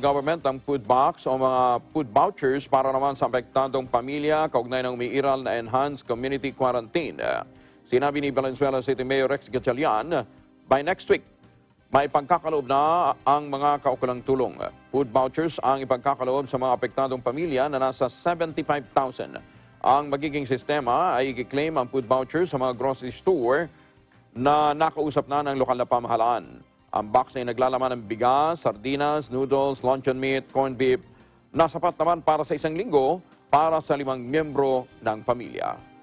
government ang food box o mga food vouchers para naman sa apektadong pamilya kaugnay ng umiiral na enhanced community quarantine. Sinabi ni Valenzuela City Mayor Rex Gatchalian, by next week, may pagkakaloob na ang mga kaukulang tulong. Food vouchers ang ipagkakaloob sa mga apektadong pamilya na nasa 75,000. Ang magiging sistema ay i-claim ang food vouchers sa mga grocery store na nakausap na ng lokal na pamahalaan. Ang box ay naglalaman ng bigas, sardinas, noodles, luncheon meat, corned beef na sapat naman para sa isang linggo para sa 5 miyembro ng pamilya.